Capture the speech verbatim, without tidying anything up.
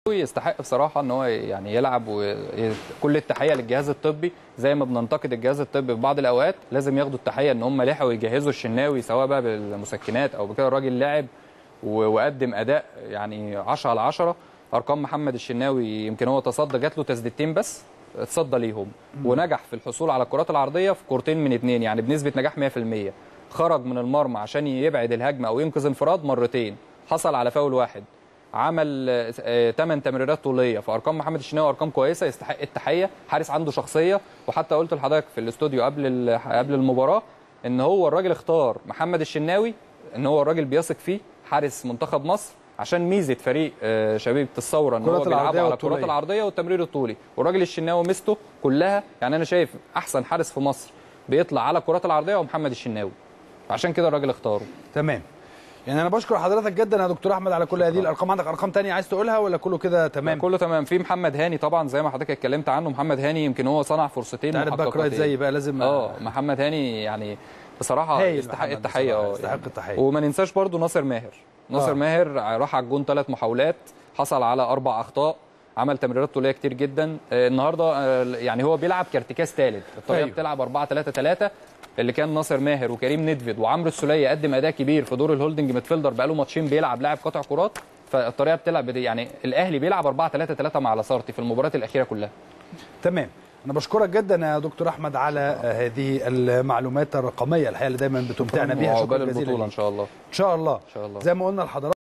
يستحق بصراحه ان هو يعني يلعب، وكل التحيه للجهاز الطبي. زي ما بننتقد الجهاز الطبي في بعض الاوقات، لازم ياخدوا التحيه ان هم لحقوا يجهزوا الشناوي سواء بقى بالمسكنات او بكده. الراجل لعب وقدم اداء يعني عشرة على عشرة. ارقام محمد الشناوي يمكن هو تصدى، جات له تسديدتين بس اتصدى ليهم، ونجح في الحصول على الكرات العرضيه في كورتين من اتنين، يعني بنسبه نجاح مية في المية. خرج من المرمى عشان يبعد الهجمه او ينقذ انفراد مرتين، حصل على فاول واحد، عمل ثمان تمريرات طوليه. فارقام محمد الشناوي ارقام كويسه، يستحق التحيه. حارس عنده شخصيه، وحتى قلت لحضرتك في الاستوديو قبل قبل المباراه ان هو الراجل اختار محمد الشناوي، ان هو الراجل بيثق فيه، حارس منتخب مصر، عشان ميزه فريق شبيبه الثوره ان هو بيلعب على الكرات العرضيه والتمرير الطولي. والراجل الشناوي ميزته كلها، يعني انا شايف احسن حارس في مصر بيطلع على الكرات العرضيه هو محمد الشناوي، عشان كده الراجل اختاره. تمام. يعني انا بشكر حضرتك جدا يا دكتور احمد على كل هذه الارقام. عندك ارقام ثانيه عايز تقولها ولا كله كده تمام؟ كله تمام. في محمد هاني طبعا زي ما حضرتك اتكلمت عنه، محمد هاني يمكن هو صنع فرصتين محققتين. زي بقى لازم اه محمد هاني يعني بصراحه يستحق التحيه. اه يستحق التحيه. وما ننساش برضو ناصر ماهر. ناصر آه. ماهر راح على الجون ثلاث محاولات، حصل على اربع اخطاء، عمل تمريرات طوليه كتير جدا. آه النهارده آه يعني هو بيلعب كارتكاز ثالث، الطريقه أيوه. بتلعب أربعة ثلاثة ثلاثة، اللي كان ناصر ماهر وكريم ندفد وعمرو السوليه قدم اداء كبير في دور الهولدنج ميدفيلدر، بقى له ماتشين بيلعب لاعب قطع كرات. فالطريقه بتلعب يعني الاهلي بيلعب أربعة ثلاثة ثلاثة مع لاسارتي في المباريات الاخيره كلها. تمام. انا بشكرك جدا يا دكتور احمد على هذه المعلومات الرقميه الحقيقه اللي دايما بتمتعنا بيها. شكرا جزيلا. ان شاء الله ان شاء الله ان شاء الله. زي ما قلنا لحضراتكم